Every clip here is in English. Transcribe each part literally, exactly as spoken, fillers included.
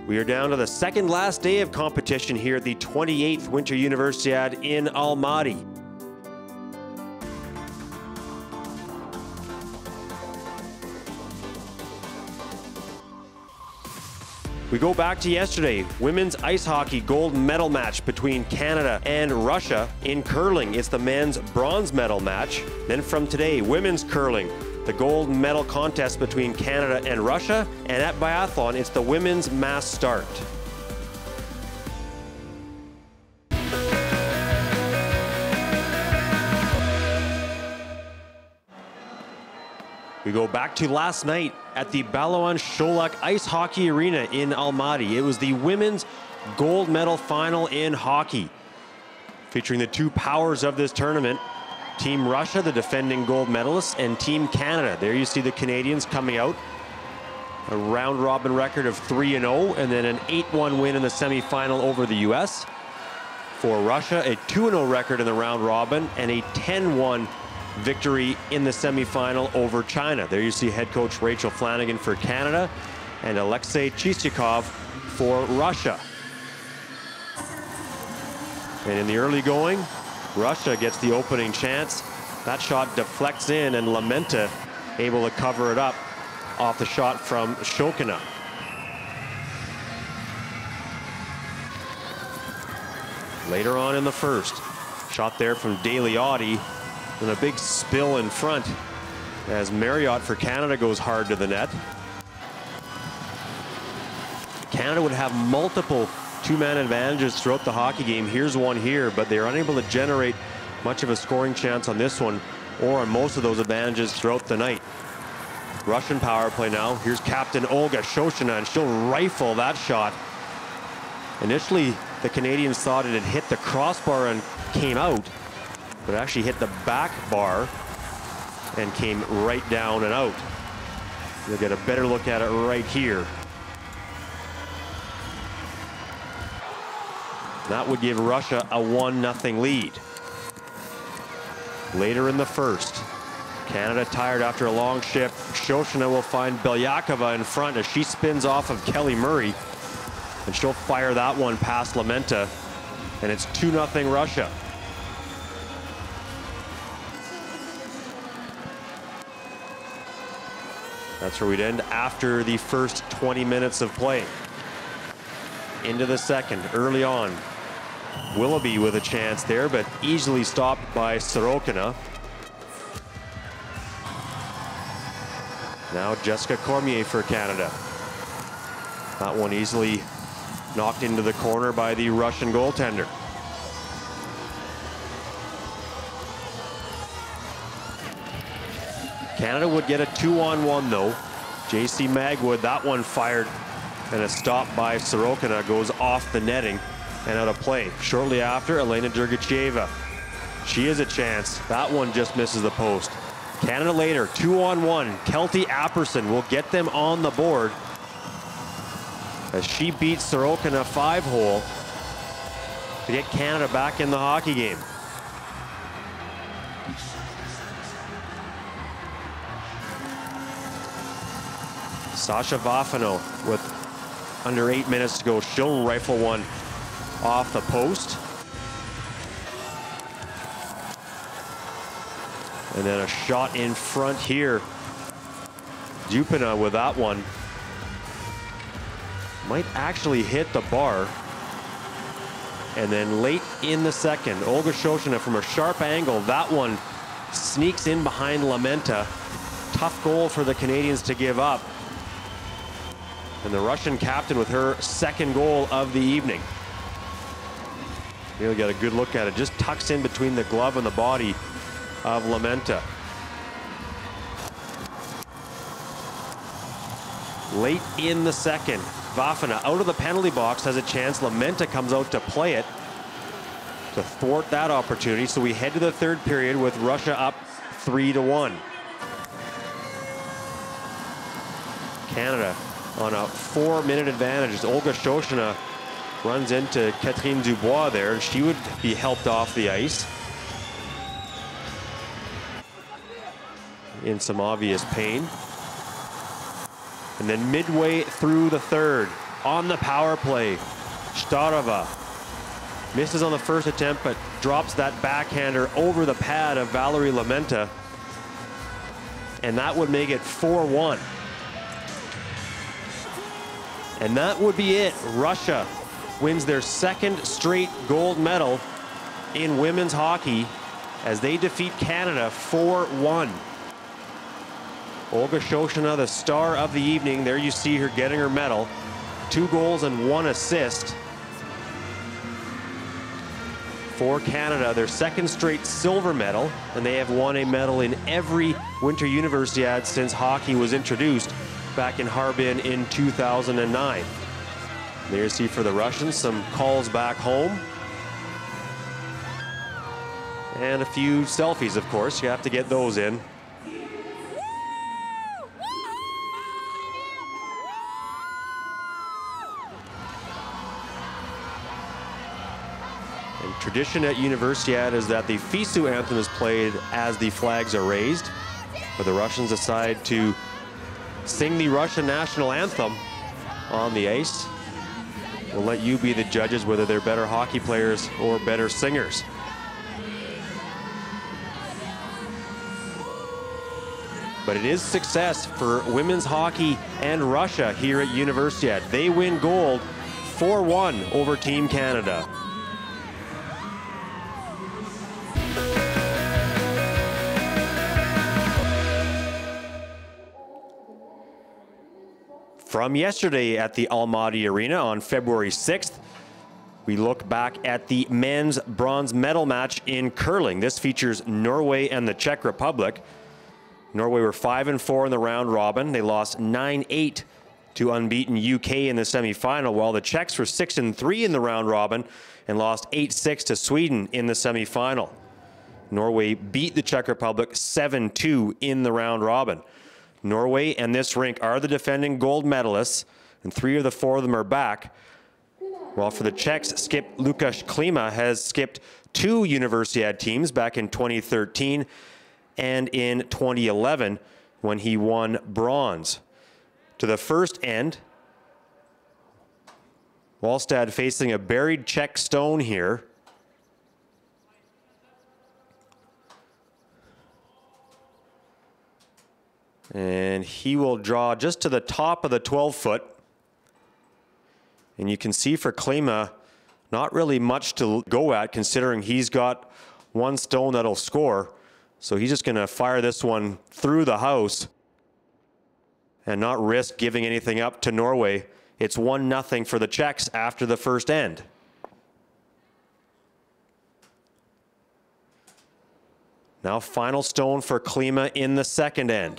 We are down to the second last day of competition here at the twenty-eighth Winter Universiade in Almaty. We go back to yesterday, women's ice hockey gold medal match between Canada and Russia. In curling, it's the men's bronze medal match. Then from today, women's curling, the gold medal contest between Canada and Russia. And at biathlon, it's the women's mass start. We go back to last night at the Balawan Sholak Ice Hockey Arena in Almaty. It was the women's gold medal final in hockey, featuring the two powers of this tournament. Team Russia, the defending gold medalists, and Team Canada. There you see the Canadians coming out. A round robin record of three and oh, and then an eight one win in the semifinal over the U S. For Russia, a two and oh record in the round robin and a ten one victory in the semifinal over China. There you see head coach Rachel Flanagan for Canada and Alexei Chistyakov for Russia. And in the early going, Russia gets the opening chance. That shot deflects in, and Lamenta able to cover it up off the shot from Shokina. Later on in the first, shot there from Deliati, and a big spill in front as Marriott for Canada goes hard to the net. Canada would have multiple two-man advantages throughout the hockey game. Here's one here, but they're unable to generate much of a scoring chance on this one or on most of those advantages throughout the night. Russian power play now. Here's captain Olga Shoshina, and she'll rifle that shot. Initially, the Canadians thought it had hit the crossbar and came out, but it actually hit the back bar and came right down and out. You'll get a better look at it right here. That would give Russia a one nothing lead. Later in the first, Canada tired after a long shift. Shoshina will find Belyakova in front as she spins off of Kelly Murray, and she'll fire that one past Lamenta, and it's two nothing Russia. That's where we'd end after the first twenty minutes of play. Into the second, early on. Willoughby with a chance there, but easily stopped by Sorokina. Now Jessica Cormier for Canada. That one easily knocked into the corner by the Russian goaltender. Canada would get a two on one though. J C Magwood, that one fired, and a stop by Sorokina goes off the netting and out of play. Shortly after, Elena Dergachieva. She has a chance. That one just misses the post. Canada later, two on one. Kelty Apperson will get them on the board as she beats Sorokina five hole to get Canada back in the hockey game. Sasha Vafano with under eight minutes to go. She'll rifle one off the post. And then a shot in front here. Dupina with that one. Might actually hit the bar. And then late in the second, Olga Shoshina from a sharp angle. That one sneaks in behind Lamenta. Tough goal for the Canadians to give up. And the Russian captain with her second goal of the evening. Really got a good look at it. Just tucks in between the glove and the body of Lamenta. Late in the second, Vafana out of the penalty box has a chance. Lamenta comes out to play it to thwart that opportunity. So we head to the third period with Russia up three to one. Canada on a four minute advantage as Olga Shoshina runs into Catherine Dubois there, and she would be helped off the ice in some obvious pain. And then midway through the third, on the power play. Starova misses on the first attempt, but drops that backhander over the pad of Valerie Lamenta. And that would make it four one. And that would be it. Russia wins their second straight gold medal in women's hockey as they defeat Canada four one. Olga Shoshana, the star of the evening. There you see her getting her medal. Two goals and one assist for Canada, their second straight silver medal, and they have won a medal in every Winter Universiade since hockey was introduced back in Harbin in two thousand nine. There you see for the Russians some calls back home. And a few selfies, of course. You have to get those in. And tradition at Universiade is that the FISU anthem is played as the flags are raised, but the Russians decide to sing the Russian national anthem on the ice. We'll let you be the judges whether they're better hockey players or better singers. But it is success for women's hockey and Russia here at Universiade. They win gold four one over Team Canada. From yesterday at the Almaty Arena on February sixth, we look back at the men's bronze medal match in curling. This features Norway and the Czech Republic. Norway were five and four in the round robin. They lost nine eight to unbeaten U K in the semifinal, while the Czechs were six and three in the round robin and lost eight six to Sweden in the semifinal. Norway beat the Czech Republic seven two in the round robin. Norway and this rink are the defending gold medalists, and three of the four of them are back. While for the Czechs, skip Lukáš Klima has skipped two Universiade teams back in twenty thirteen and in twenty eleven when he won bronze. To the first end, Wallstad facing a buried Czech stone here. And he will draw just to the top of the twelve foot. And you can see for Klima, not really much to go at considering he's got one stone that'll score. So he's just going to fire this one through the house and not risk giving anything up to Norway. It's one nothing for the Czechs after the first end. Now final stone for Klima in the second end.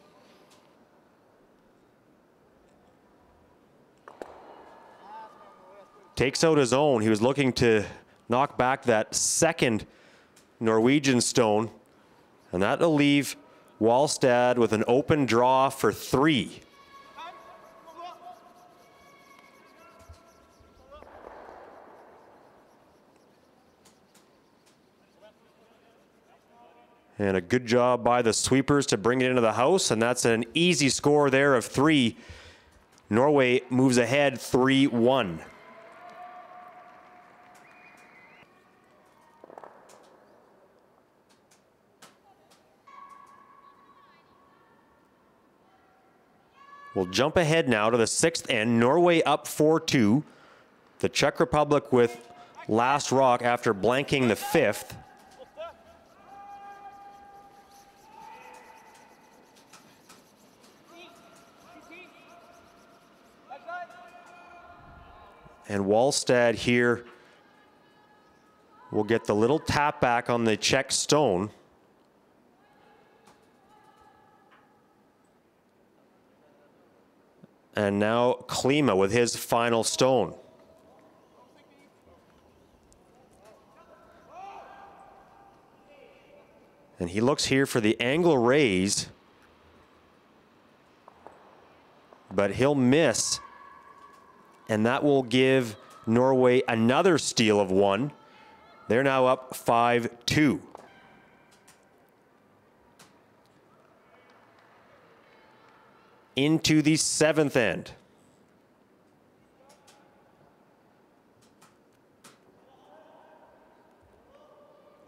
Takes out his own. He was looking to knock back that second Norwegian stone, and that'll leave Wallstad with an open draw for three. And a good job by the sweepers to bring it into the house, and that's an easy score there of three. Norway moves ahead three one. We'll jump ahead now to the sixth end. Norway up four two. The Czech Republic with last rock after blanking the fifth. And Wallstad here will get the little tap back on the Czech stone. And now Klima with his final stone. And he looks here for the angle raise, but he'll miss. And that will give Norway another steal of one. They're now up five two. Into the seventh end.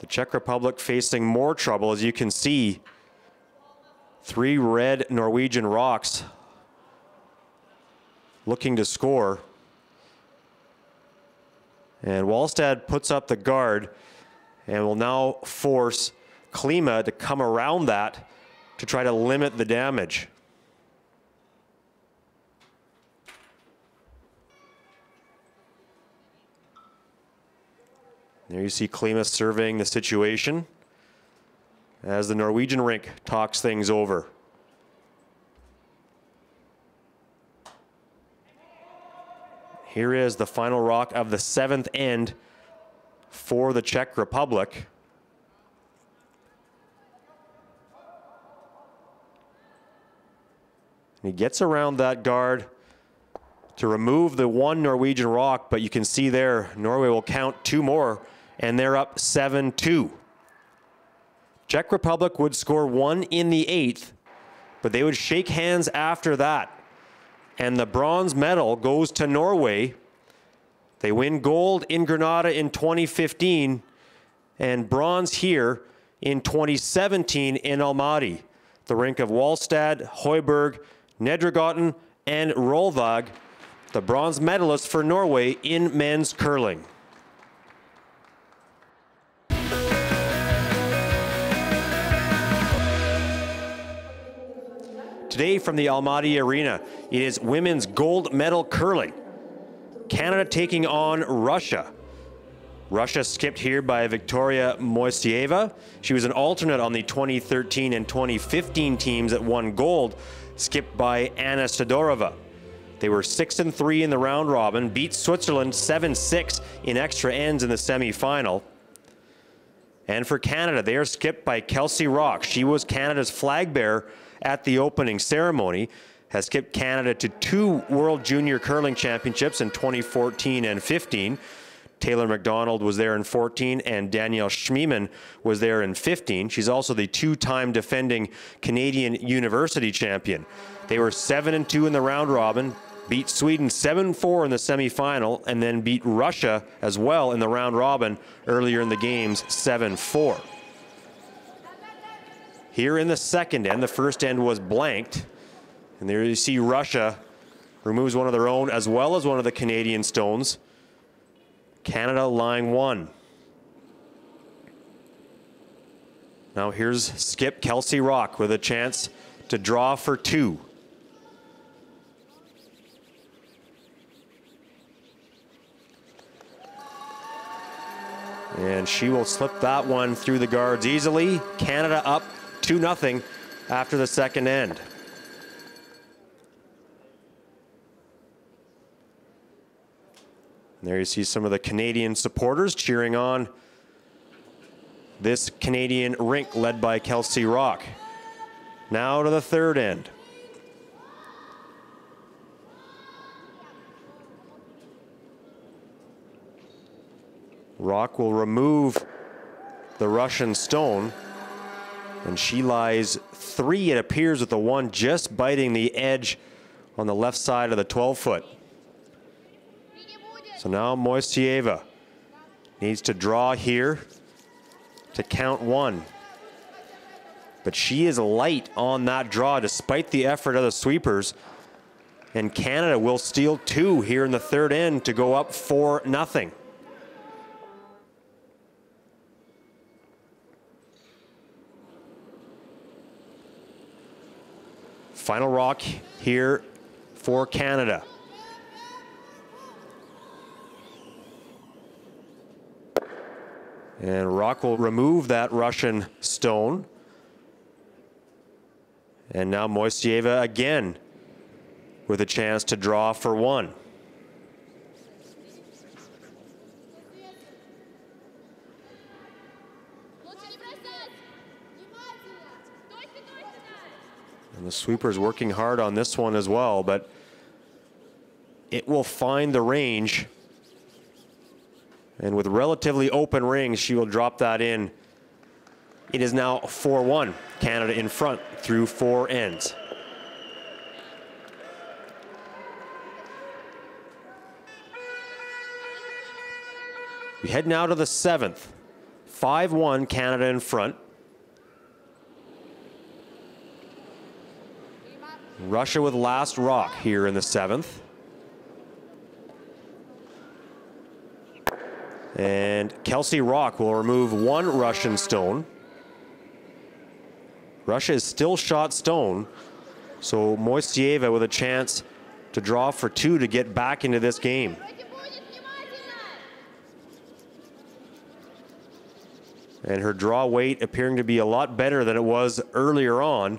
The Czech Republic facing more trouble, as you can see. Three red Norwegian rocks looking to score. And Wallstad puts up the guard and will now force Klima to come around that to try to limit the damage. There you see Klima surveying the situation as the Norwegian rink talks things over. Here is the final rock of the seventh end for the Czech Republic. And he gets around that guard to remove the one Norwegian rock, but you can see there, Norway will count two more, and they're up seven two. Czech Republic would score one in the eighth, but they would shake hands after that. And the bronze medal goes to Norway. They win gold in Granada in twenty fifteen and bronze here in twenty seventeen in Almaty, the rink of Wallstad, Højbjerg, Nedregotten, and Rolvåg, the bronze medalists for Norway in men's curling. Today from the Almaty Arena, it is women's gold medal curling. Canada taking on Russia. Russia skipped here by Victoria Moiseeva. She was an alternate on the twenty thirteen and twenty fifteen teams that won gold, skipped by Anna Sidorova. They were six and three in the round robin, beat Switzerland seven six in extra ends in the semifinal. And for Canada, they are skipped by Kelsey Rock. She was Canada's flag bearer at the opening ceremony, has skipped Canada to two World Junior Curling Championships in twenty fourteen and fifteen. Taylor McDonald was there in fourteen, and Danielle Schmiemann was there in fifteen. She's also the two-time defending Canadian University champion. They were seven and two in the round robin, beat Sweden seven four in the semifinal, and then beat Russia as well in the round robin earlier in the games seven four. Here in the second end, the first end was blanked. And there you see Russia removes one of their own as well as one of the Canadian stones. Canada line one. Now here's skip Kelsey Rock with a chance to draw for two. And she will slip that one through the guards easily. Canada up two nothing after the second end. And there you see some of the Canadian supporters cheering on this Canadian rink led by Kelsey Rock. Now to the third end. Rock will remove the Russian stone, and she lies three, it appears, with the one just biting the edge on the left side of the twelve foot. So now Moiseeva needs to draw here to count one. But she is light on that draw despite the effort of the sweepers. And Canada will steal two here in the third end to go up four nothing. Final rock here for Canada. And Rock will remove that Russian stone. And now Moiseeva again with a chance to draw for one. And the sweeper's working hard on this one as well, but it will find the range. And with relatively open rings, she will drop that in. It is now four one, Canada in front through four ends. We head now to the seventh. five one, Canada in front. Russia with last rock here in the seventh. And Kelsey Rock will remove one Russian stone. Russia is still shot stone, so Moiseeva with a chance to draw for two to get back into this game. And her draw weight appearing to be a lot better than it was earlier on.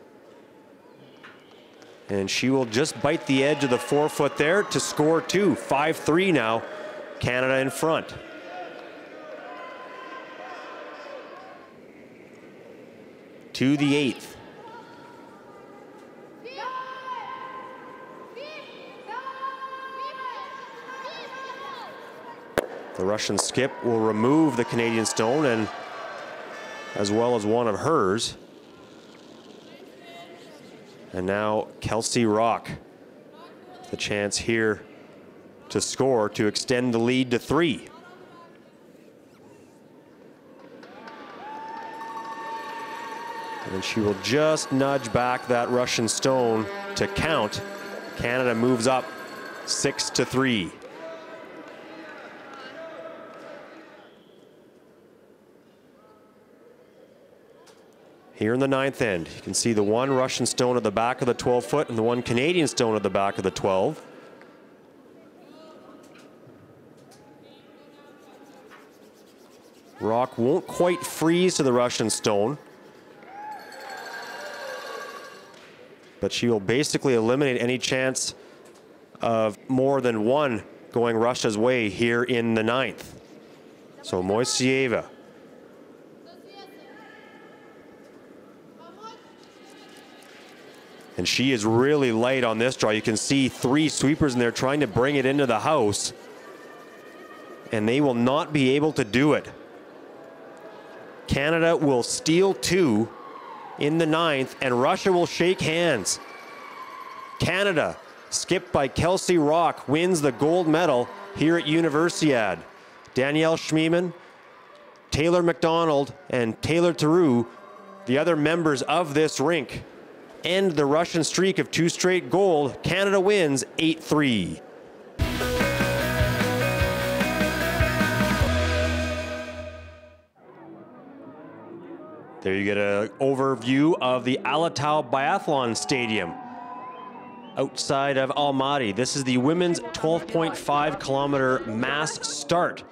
And she will just bite the edge of the forefoot there to score two. five three now, Canada in front. To the eighth. The Russian skip will remove the Canadian stone, and as well as one of hers. And now Kelsey Rock, the chance here to score to extend the lead to three. And she will just nudge back that Russian stone to count. Canada moves up six to three. Here in the ninth end, you can see the one Russian stone at the back of the twelve foot and the one Canadian stone at the back of the twelve. Rock won't quite freeze to the Russian stone, but she will basically eliminate any chance of more than one going Russia's way here in the ninth. So Moiseeva. And she is really light on this draw. You can see three sweepers in there trying to bring it into the house, and they will not be able to do it. Canada will steal two in the ninth, and Russia will shake hands. Canada, skipped by Kelsey Rock, wins the gold medal here at Universiade. Danielle Schmiemann, Taylor McDonald, and Taylor Theroux, the other members of this rink, end the Russian streak of two straight gold. Canada wins eight three. There you get an overview of the Alatau Biathlon Stadium outside of Almaty. This is the women's twelve point five kilometer mass start.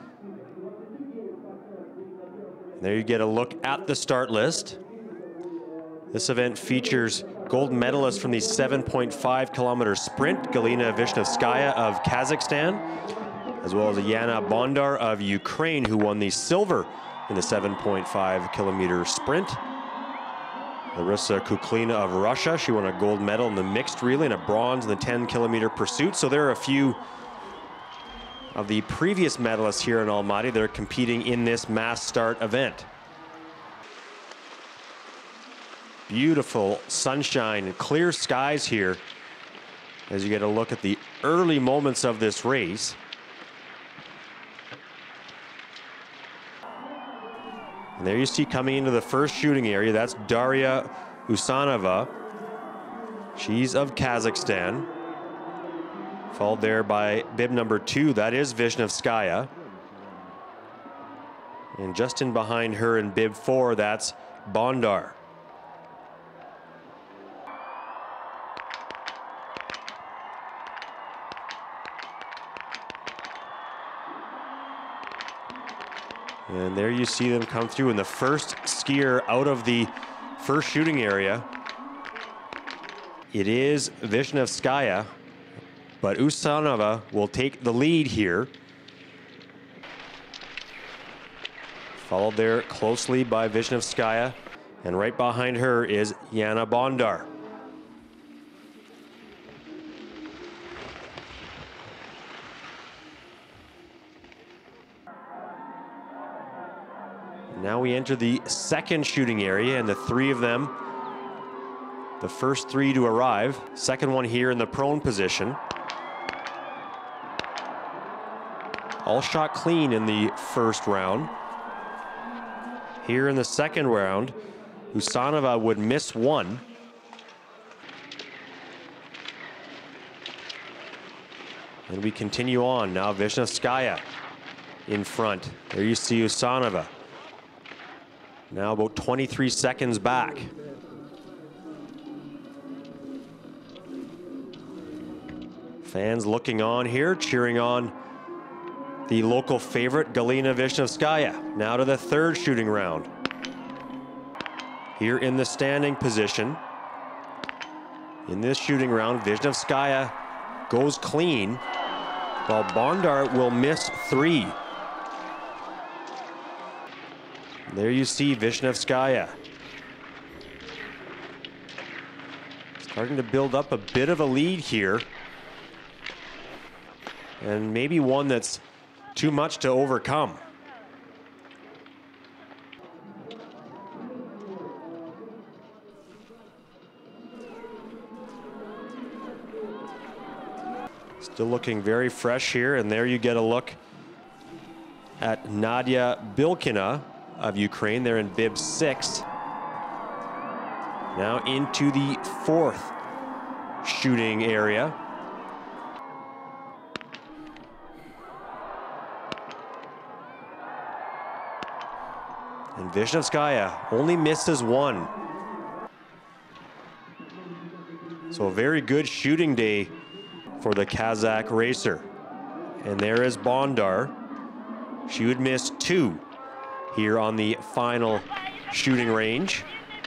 There you get a look at the start list. This event features gold medalists from the seven point five kilometer sprint, Galina Vishnevskaya of Kazakhstan, as well as Yana Bondar of Ukraine, who won the silver in the seven point five kilometer sprint. Larissa Kuklina of Russia, she won a gold medal in the mixed relay and a bronze in the ten kilometer pursuit. So there are a few of the previous medalists here in Almaty that are competing in this mass start event. Beautiful sunshine and clear skies here as you get a look at the early moments of this race. And there you see coming into the first shooting area, that's Daria Usanova. She's of Kazakhstan. Followed there by bib number two, that is Vishnevskaya. And just in behind her in bib four, that's Bondar. And there you see them come through, in the first skier out of the first shooting area. It is Vishnevskaya, but Usanova will take the lead here. Followed there closely by Vishnevskaya, and right behind her is Yana Bondar. Now we enter the second shooting area, and the three of them, the first three to arrive. Second one here in the prone position. All shot clean in the first round. Here in the second round, Usanova would miss one. And we continue on. Now Vishnevskaya in front. There you see Usanova. Now about twenty-three seconds back. Fans looking on here, cheering on the local favorite, Galina Vishnevskaya. Now to the third shooting round. Here in the standing position. In this shooting round, Vishnevskaya goes clean, while Bondar will miss three. There you see Vishnevskaya starting to build up a bit of a lead here, and maybe one that's too much to overcome. Still looking very fresh here, and there you get a look at Nadia Bilkina of Ukraine. They're in bib six. Now into the fourth shooting area. And Vishnevskaya only misses one. So a very good shooting day for the Kazakh racer. And there is Bondar. She would miss two here on the final shooting range.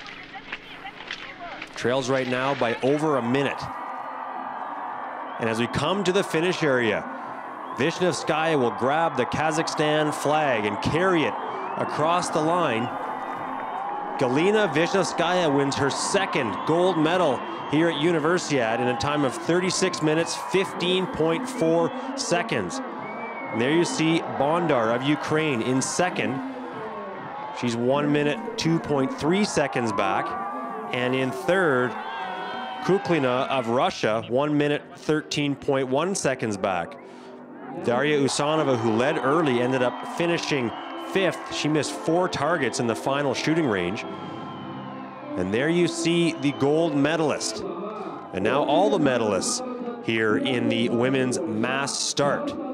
Trails right now by over a minute. And as we come to the finish area, Vishnevskaya will grab the Kazakhstan flag and carry it across the line. Galina Vishnevskaya wins her second gold medal here at Universiade in a time of thirty-six minutes, fifteen point four seconds. And there you see Bondar of Ukraine in second. She's one minute, two point three seconds back. And in third, Kuklina of Russia, one minute, thirteen point one seconds back. Daria Usanova, who led early, ended up finishing fifth. She missed four targets in the final shooting range. And there you see the gold medalist. And now all the medalists here in the women's mass start.